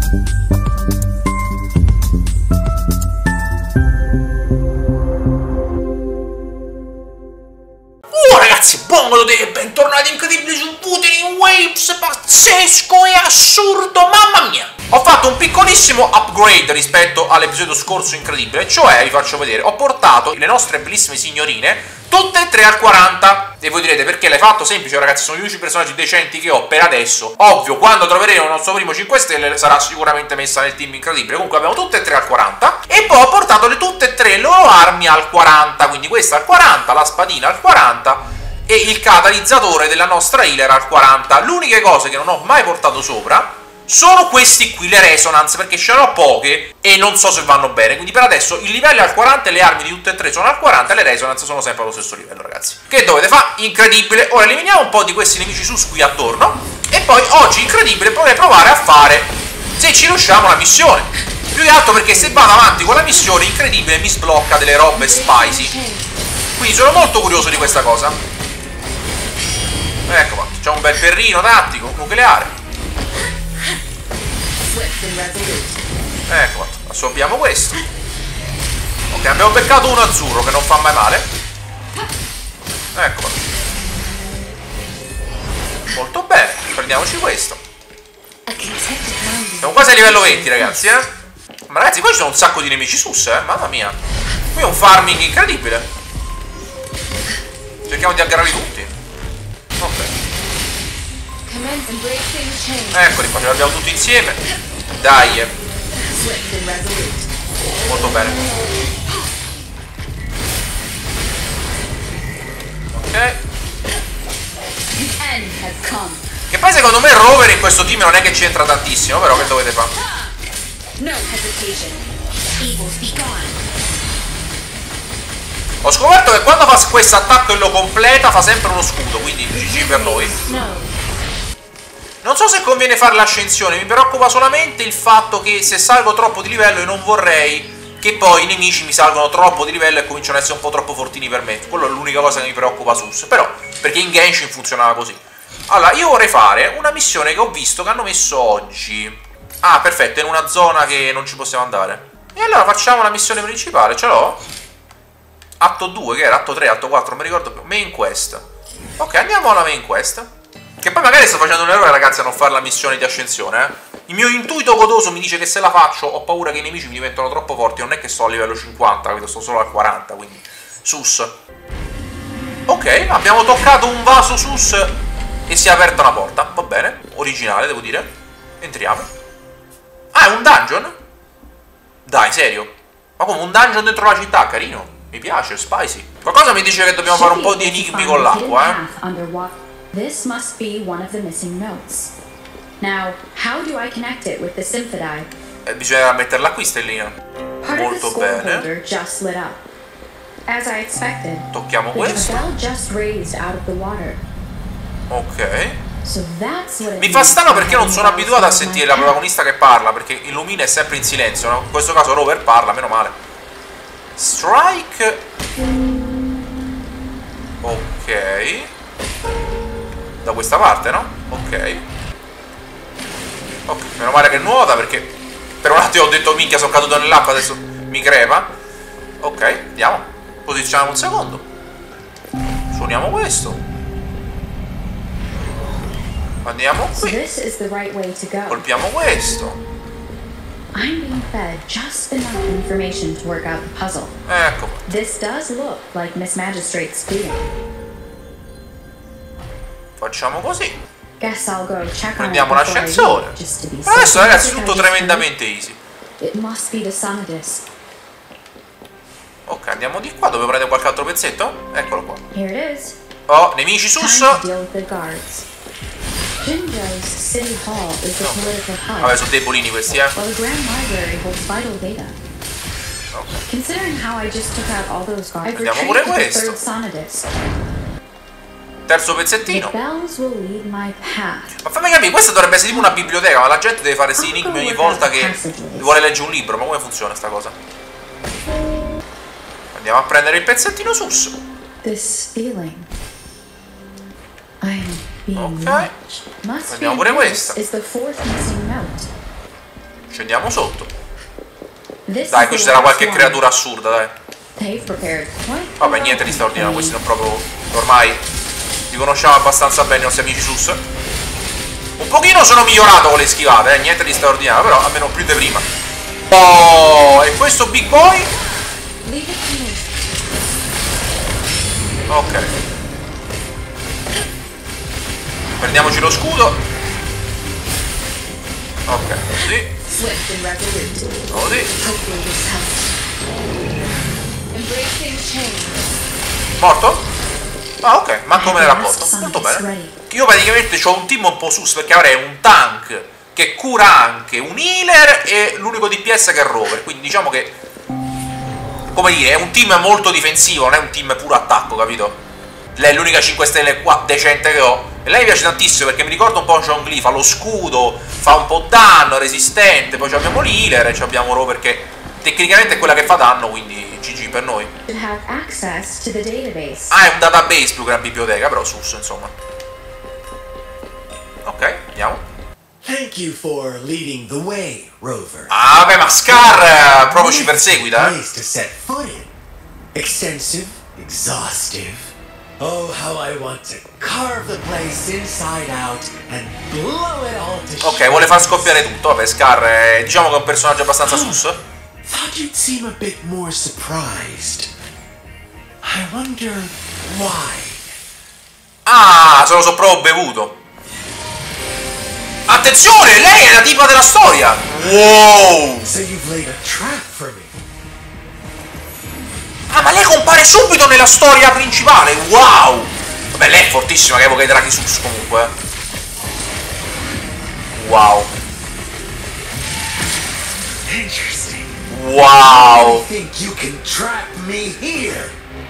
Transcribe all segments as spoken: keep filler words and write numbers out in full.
Buon e bentornati incredibili su Wuthering Waves, pazzesco e assurdo, mamma mia! Ho fatto un piccolissimo upgrade rispetto all'episodio scorso incredibile, cioè, vi faccio vedere, ho portato le nostre bellissime signorine tutte e tre al quaranta. E voi direte, perché l'hai fatto? Semplice ragazzi, sono gli unici personaggi decenti che ho per adesso. Ovvio, quando troveremo il nostro primo cinque stelle sarà sicuramente messa nel team incredibile. Comunque abbiamo tutte e tre al quaranta. E poi ho portato le tutte e tre le loro armi al quaranta. Quindi questa al quaranta, la spadina al quaranta e il catalizzatore della nostra healer al quaranta. L'unica cosa che non ho mai portato sopra sono questi qui, le resonance, perché ce ne ho poche e non so se vanno bene. Quindi per adesso il livello è al quaranta e le armi di tutte e tre sono al quaranta e le resonance sono sempre allo stesso livello, ragazzi. Che dovete fare? Incredibile. Ora eliminiamo un po' di questi nemici sus qui attorno e poi oggi incredibile potrei provare a fare, se ci riusciamo, la missione. Più che altro perché se vado avanti con la missione incredibile mi sblocca delle robe spicy. Quindi sono molto curioso di questa cosa. Ecco qua, c'è un bel ferrino tattico nucleare. Ecco qua, assorbiamo questo. Ok, abbiamo beccato uno azzurro che non fa mai male. Ecco qua. Molto bene, prendiamoci questo. Siamo quasi a livello venti, ragazzi, eh. Ma ragazzi, poi ci sono un sacco di nemici sus, eh. Mamma mia. Qui è un farming incredibile. Cerchiamo di aggarrarli tutti. Ok. Eccoli qua, ce li abbiamo tutti insieme. Dai. Molto bene. Ok. Che poi secondo me Rover in questo team non è che c'entra tantissimo, però che dovete fare? Ho scoperto che quando fa questo attacco e lo completa fa sempre uno scudo, quindi G G per noi. Non so se conviene fare l'ascensione, mi preoccupa solamente il fatto che se salgo troppo di livello io non vorrei che poi i nemici mi salgono troppo di livello e cominciano ad essere un po' troppo fortini per me. Quello è l'unica cosa che mi preoccupa sus, però, perché in Genshin funzionava così. Allora, io vorrei fare una missione che ho visto che hanno messo oggi. Ah, perfetto, è in una zona che non ci possiamo andare. E allora facciamo la missione principale, ce l'ho? Atto due, che era? Atto tre, atto quattro, non mi ricordo più. Main quest. Ok, andiamo alla main quest. Che poi magari sto facendo un errore, ragazzi, a non fare la missione di ascensione, eh. Il mio intuito godoso mi dice che se la faccio ho paura che i nemici mi diventano troppo forti. Non è che sto a livello cinquanta, capito? Sto solo al quaranta, quindi sus. Ok, abbiamo toccato un vaso sus e si è aperta una porta. Va bene, originale, devo dire. Entriamo. Ah, è un dungeon? Dai, serio? Ma come un dungeon dentro la città, carino. Mi piace, spicy. Qualcosa mi dice che dobbiamo fare un po' di enigmi con l'acqua, eh. This must be one of the missing notes. Now, how do I connect it with the Symphony? Eh, bisogna metterla qui, stellina. Molto bene. Just lit up. As I expected. Tocchiamo questo. The bell just raised out of the water. Ok. So that's what it Mi fa strano perché non sono abituato a sentire la protagonista che parla, perché Illumina è sempre in silenzio, no? In questo caso Rover parla, meno male. Strike. Ok. Da questa parte, no? Ok. Ok, meno male che nuota, perché per un attimo ho detto minchia, sono caduto nell'acqua, adesso mi crepa. Ok, andiamo. Posizioniamo un secondo. Suoniamo questo. Andiamo qui. Colpiamo questo. I'm being fed just enough information to work out the puzzle. Ecco. This does look like Miss Magistrate's speeding. Facciamo così. Guess I'll go check on Prendiamo l'ascensore. Adesso ragazzi tutto tremendamente easy. It must be the Sonidus. Ok, andiamo di qua. Dove prendere qualche altro pezzetto? Eccolo qua. Here it is. Oh, nemici sus. Jinzhou's City Hall is the no. political hub. Vabbè, sono debolini questi, eh. While the Grand Library holds vital data. Okay. Considering how I just took out all those guards, I've Vediamo pure retrieved the questo. third Sonidus. Terzo pezzettino. The bells will lead my path. Ma fammi capire, questa dovrebbe essere tipo una biblioteca, ma la gente deve fare questi enigmi ogni volta che vuole leggere un libro. Ma come funziona sta cosa? Andiamo a prendere il pezzettino sus. This feeling. I'm Ok. Prendiamo pure questa. Scendiamo sotto. This Dai, is qui ci the sarà last qualche one. creatura assurda, dai. They've prepared quite a Vabbè, lot niente di straordinario, for questi me. non proprio... Ormai li conosciamo abbastanza bene i nostri amici sus. Un pochino sono migliorato con le schivate, eh, niente di straordinario, però almeno più di prima. Oh, e questo big boy? Leave it to me. Ok. Prendiamoci lo scudo. Ok, così. Swift and resolute. Così. Hopefully this helps. Embracing change. Morto? Ah, ok, manco me ne rapporto. Molto bene. Io praticamente ho un team un po' sus perché avrei un tank che cura anche, un healer e l'unico D P S che è rover. Quindi diciamo che, come dire, è un team molto difensivo, non è un team puro attacco, capito? Lei è l'unica cinque stelle qua decente che ho. E lei mi piace tantissimo perché mi ricorda un po' Zhongli, fa lo scudo, fa un po' danno, è resistente. Poi abbiamo l'healer e abbiamo rover che tecnicamente è quella che fa danno, quindi G G per noi. Have access to the database. Ah, è un database più che una biblioteca, però sus, insomma. Ok, andiamo. Thank you for leading the way, Rover. Ah, vabbè, ma Scar eh, proprio ci perseguita, eh? Place to set foot in. Extensive, exhaustive. Oh, how I want to carve the place inside out and blow it all to Ok, vuole far scoppiare tutto. Vabbè, Scar è, diciamo che è un personaggio abbastanza sus. Thought you'd seem a bit more surprised. I wonder why. Ah, se lo so proprio bevuto. Attenzione, lei è la tipa della storia. Wow. So you've laid a trap for me. Ah, ma lei compare subito nella storia principale. Wow. Vabbè, lei è fortissima che evoca i draghi sus comunque. Wow. Interesting. Wow. I think you can trap me here.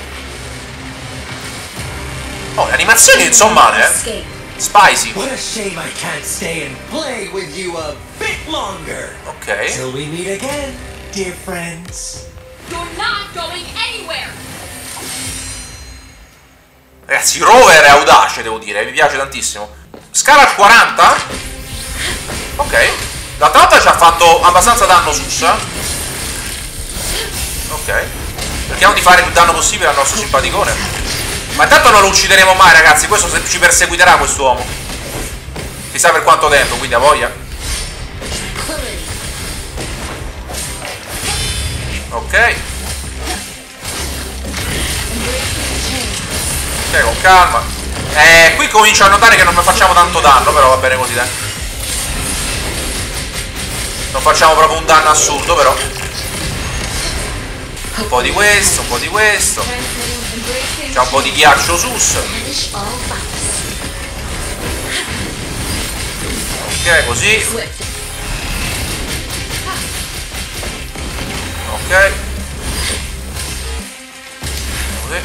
Oh, le animazioni non sono male, eh. Escape. Spicy. What a shame I can't stay and play with you a bit longer. Ok. Till we meet again, dear friends. You're not going anywhere! Ragazzi, Rover è audace, devo dire, mi piace tantissimo. Scala al quaranta? Ok. L'altra volta ci ha fatto abbastanza danno sus. Ok. Cerchiamo di fare più danno possibile al nostro simpaticone. Ma intanto non lo uccideremo mai, ragazzi. Questo ci perseguiterà, quest'uomo. Chissà per quanto tempo, quindi ha voglia. Ok. Ok, con calma. Eh, qui comincio a notare che non facciamo tanto danno, però va bene così, dai. Non facciamo proprio un danno assurdo, però. Un po' di questo, un po' di questo. C'è un po' di ghiaccio sus. Ok, così. Ok. Così.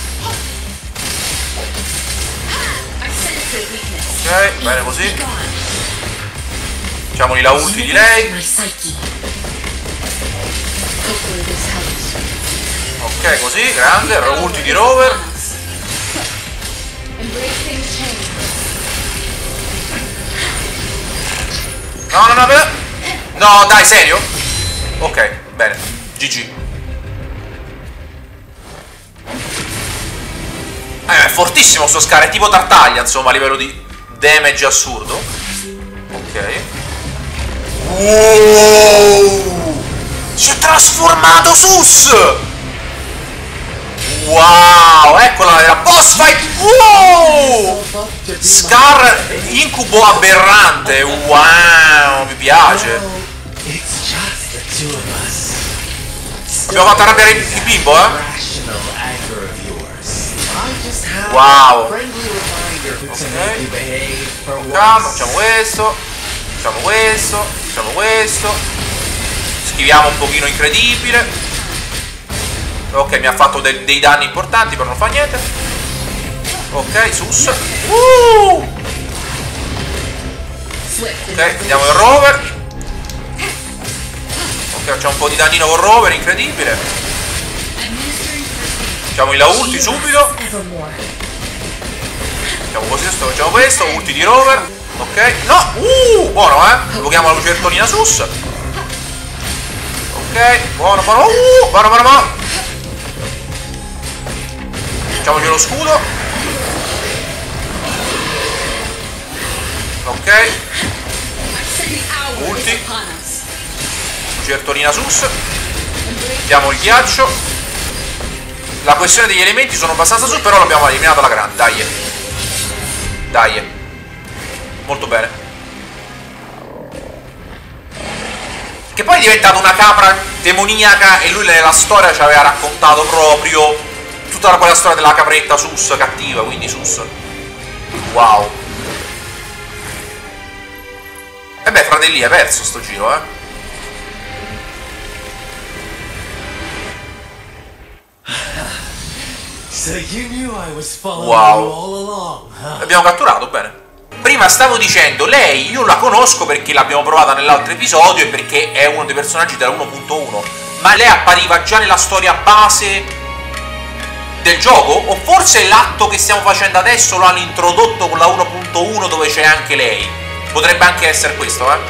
Ok, bene così. Facciamoli la ulti di lei. Ok, così, grande, ulti di Rover. No, no, no, beh. No, dai, serio? Ok, bene, G G. Eh, è fortissimo sto Scar, è tipo Tartaglia, insomma, a livello di damage assurdo. Ok. Wow! Si è trasformato sus! Wow, eccola la boss fight. Wow! Scar incubo aberrante. Wow, mi piace. Abbiamo fatto arrabbiare il, il bimbo, eh? Wow. Ok. Calma, facciamo questo. Facciamo questo. Facciamo questo. Schiviamo un pochino incredibile. Ok, mi ha fatto de dei danni importanti, però non fa niente. Ok, sus. Uh! Ok, andiamo il rover. Ok, facciamo un po' di dannino con rover, incredibile. Facciamo il ulti subito. Facciamo questo, facciamo questo, ulti di rover. Ok, no, uh, buono, eh. Invochiamo la lucertolina sus. Ok, buono, buono, uh, buono, buono, buono. Facciamoci lo scudo. Ok. Ulti. Certolina sus. Mettiamo il ghiaccio. La questione degli elementi sono abbastanza su, però l'abbiamo eliminato alla grande. Dai. Dai. Molto bene. Che poi è diventata una capra demoniaca e lui nella storia ci aveva raccontato proprio tutta quella storia della capretta sus cattiva, quindi sus. Wow. E beh, fratelli, è perso sto giro, eh. So you knew I was following Wow. you all along, huh? L'abbiamo catturato, bene. Prima stavo dicendo, lei io la conosco perché l'abbiamo provata nell'altro episodio e perché è uno dei personaggi della uno punto uno. Ma lei appariva già nella storia base del gioco? O forse l'atto che stiamo facendo adesso lo hanno introdotto con la uno punto uno dove c'è anche lei? Potrebbe anche essere questo, eh?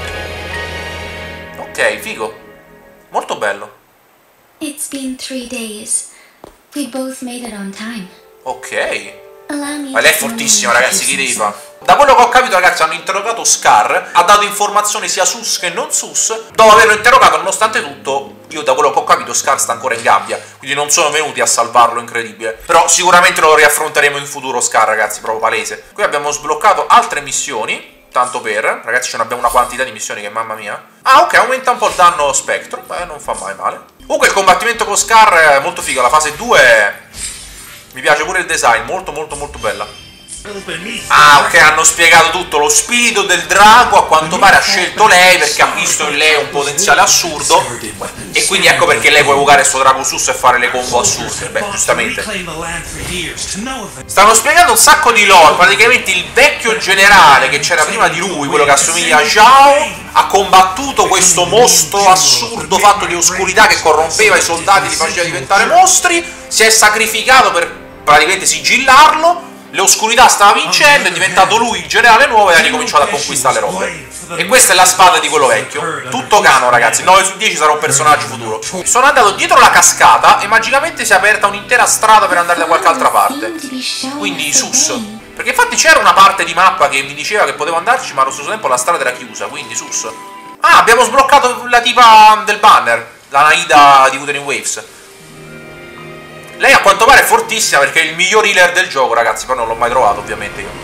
Ok, figo. Molto bello. It's been three days. We both made it on time. Ok. Allow me Ma lei è to fortissima, remind ragazzi, che you devi some fare? Da quello che ho capito, ragazzi, hanno interrogato Scar, ha dato informazioni sia sus che non sus. Dopo averlo interrogato, nonostante tutto, io da quello che ho capito Scar sta ancora in gabbia, quindi non sono venuti a salvarlo, incredibile. Però sicuramente lo riaffronteremo in futuro Scar, ragazzi, proprio palese. Qui abbiamo sbloccato altre missioni, tanto per, ragazzi, ce ne abbiamo una quantità di missioni che mamma mia. Ah, ok, aumenta un po' il danno spettro, beh, non fa mai male. Comunque il combattimento con Scar è molto figo, la fase due mi piace pure il design, molto molto molto bella. Ah, ok, hanno spiegato tutto. Lo spirito del drago a quanto pare ha scelto lei perché ha visto in lei un potenziale assurdo. E quindi ecco perché lei può evocare questo drago sus e fare le combo assurde. Beh, giustamente. Stanno spiegando un sacco di lore. Praticamente il vecchio generale che c'era prima di lui, quello che assomiglia a Zhao, ha combattuto questo mostro assurdo fatto di oscurità che corrompeva i soldati e li faceva diventare mostri. Si è sacrificato per praticamente sigillarlo. L'oscurità stava vincendo, è diventato lui il generale nuovo e ha ricominciato a conquistare le robe. E questa è la spada di quello vecchio. Tutto cano, ragazzi, nove su dieci sarà un personaggio futuro. Sono andato dietro la cascata e magicamente si è aperta un'intera strada per andare da qualche altra parte. Quindi sus. Perché infatti c'era una parte di mappa che mi diceva che potevo andarci, ma allo stesso tempo la strada era chiusa, quindi sus. Ah, abbiamo sbloccato la tipa del banner, la Naida di Wuthering Waves. Lei a quanto pare è fortissima perché è il miglior healer del gioco, ragazzi, però non l'ho mai trovato ovviamente io.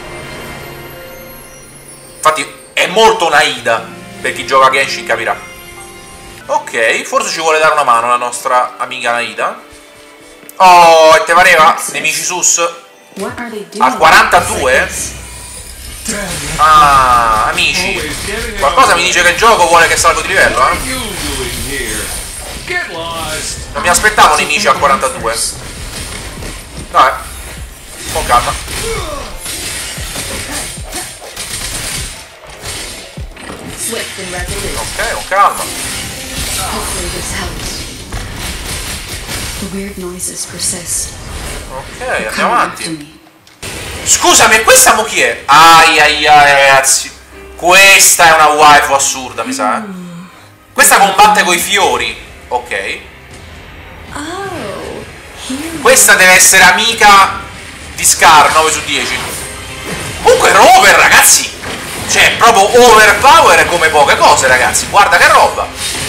Infatti è molto Naida, per chi gioca a Genshin capirà. Ok, forse ci vuole dare una mano la nostra amica Naida. Oh, e te pareva? Nemici sus? Al quarantadue? Ah, amici. Qualcosa mi dice che il gioco vuole che salgo di livello, eh? Non mi aspettavo nemici al quarantadue. Dai, con calma. Ok, con calma. Ok, andiamo avanti. Scusami, e questa mo chi è? Ai ai ai, ragazzi. Questa è una waifu assurda, mi sa, eh? Questa combatte coi fiori. Ok. Questa deve essere amica di Scar, nove su dieci. Comunque Rover, ragazzi, cioè proprio overpower come poche cose, ragazzi. Guarda che roba.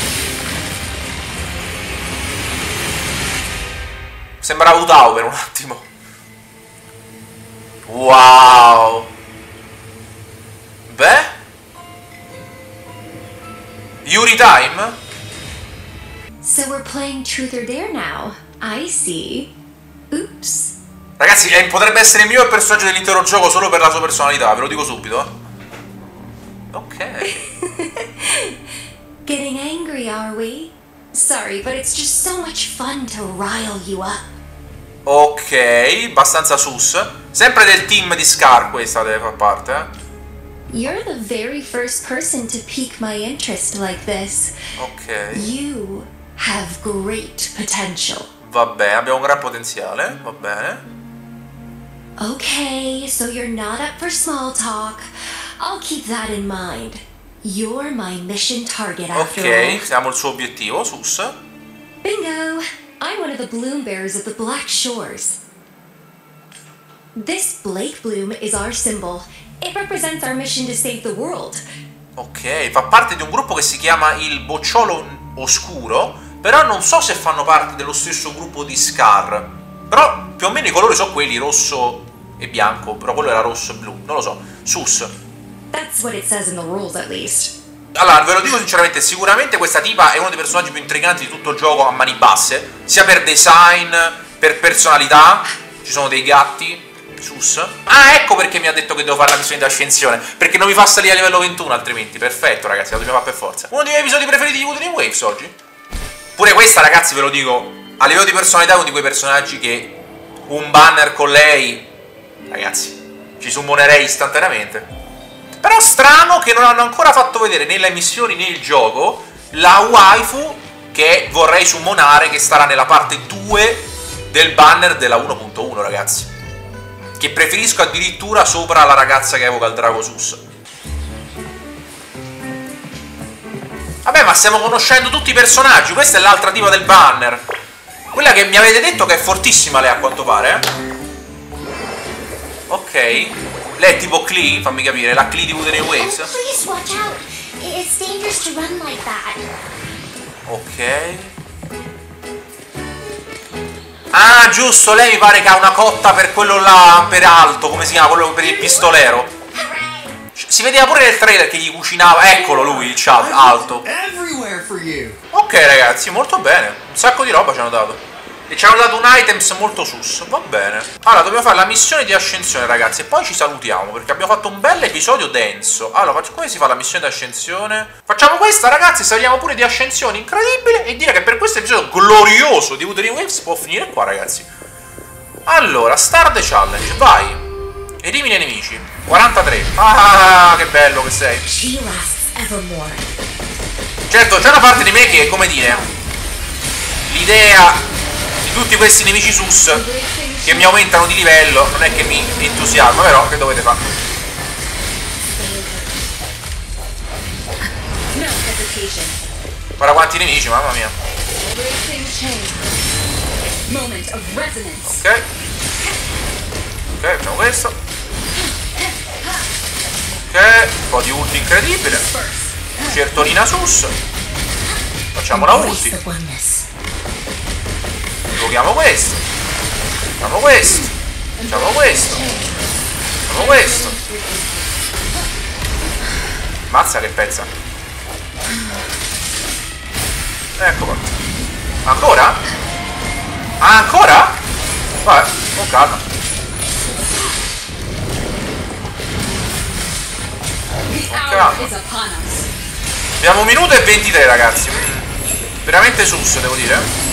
Sembrava Utao per un attimo. Wow. Beh, Yuri time. So we're playing Truth or Dare now. I see. Oops. Ragazzi, eh, potrebbe essere il miglior personaggio dell'intero gioco solo per la sua personalità, ve lo dico subito. Ok. Getting angry, are we? Sorry, but it's just so much fun to rile you up. Ok, abbastanza sus. Sempre del team di Scar questa deve far parte, eh. You're the very first person to pique my interest like this. Ok. You have great potential. Vabbè, abbiamo un gran potenziale, va bene. Okay, so you're not up for small talk. I'll keep that in mind. You're my mission target after all. Ok, siamo il suo obiettivo, Sus. Bingo! I'm one of the bloom bearers of the Black Shores. This Blake bloom is our symbol. It represents our mission to save the world. Ok, fa parte di un gruppo che si chiama il Bocciolo Oscuro, però non so se fanno parte dello stesso gruppo di Scar. Però più o meno i colori sono quelli, rosso e bianco, però quello era rosso e blu, non lo so. Sus. That's what it says in the rules, at least. Allora, ve lo dico sinceramente, sicuramente questa tipa è uno dei personaggi più intriganti di tutto il gioco a mani basse, sia per design, per personalità. Ci sono dei gatti, Sus. Ah, ecco perché mi ha detto che devo fare la missione di ascensione, perché non mi fa salire a livello ventuno altrimenti. Perfetto, ragazzi, la dobbiamo fare per forza. Uno dei miei episodi preferiti di Wuthering Waves oggi. Pure questa, ragazzi, ve lo dico, a livello di personalità è uno di quei personaggi che un banner con lei, ragazzi, ci summonerei istantaneamente. Però strano che non hanno ancora fatto vedere nelle missioni né il gioco la waifu che vorrei summonare, che starà nella parte due del banner della uno punto uno, ragazzi. Che preferisco addirittura sopra la ragazza che evoca il drago Sus. Vabbè, ma stiamo conoscendo tutti i personaggi. Questa è l'altra diva del banner, quella che mi avete detto che è fortissima lei, a quanto pare, eh? Ok. Lei è tipo Klee, fammi capire, la Klee di Wuthering Waves. Oh, please watch out. It's dangerous to run like that. Ok. Ah, giusto, lei mi pare che ha una cotta per quello là, per alto, come si chiama, quello per il pistolero. Si vedeva pure nel trailer che gli cucinava, eccolo lui, il chat, alto. Ok, ragazzi, molto bene, un sacco di roba ci hanno dato. E ci hanno dato un items molto sus, va bene. Allora, dobbiamo fare la missione di ascensione, ragazzi, e poi ci salutiamo, perché abbiamo fatto un bel episodio denso. Allora, faccio... come si fa la missione di ascensione? Facciamo questa, ragazzi, saliamo pure di ascensione incredibile, e dire che per questo episodio glorioso di Wuthering Waves può finire qua, ragazzi. Allora, start the challenge, vai. Elimina i nemici. quarantatré. Ah, che bello che sei. Certo, c'è una parte di me che, come dire, l'idea di tutti questi nemici sus che mi aumentano di livello non è che mi entusiasma, però che dovete fare? Guarda quanti nemici, mamma mia. Ok. Ok, facciamo questo. Ok, un po' di ulti incredibile. Certolina sus. Facciamo la ulti. Giochiamo questo. Facciamo questo. Facciamo questo. Facciamo questo. Mazza che pezza. Ecco qua. Ancora? Ah, ancora? Vabbè, con calma. Con calma. Abbiamo un minuto e ventitré, ragazzi. Veramente sus, devo dire.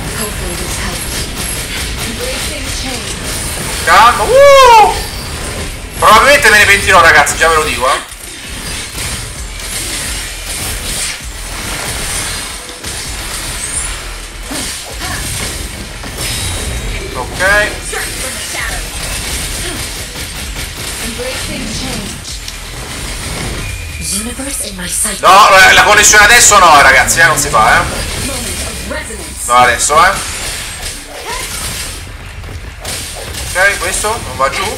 Calma. uh! Probabilmente me ne pentirò, ragazzi, già ve lo dico, eh. Ok. No, la connessione adesso no, ragazzi, eh, non si fa, eh. No, adesso, eh. Ok, questo non va giù.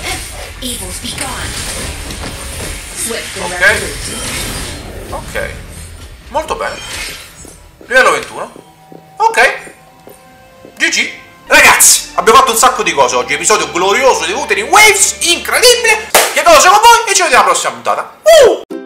Ok. Ok. Molto bene. Livello ventuno. Ok. G G. Ragazzi, abbiamo fatto un sacco di cose oggi. Episodio glorioso di Wuthering Waves. Incredibile. Che cosa con voi e ci vediamo alla prossima puntata. Uh!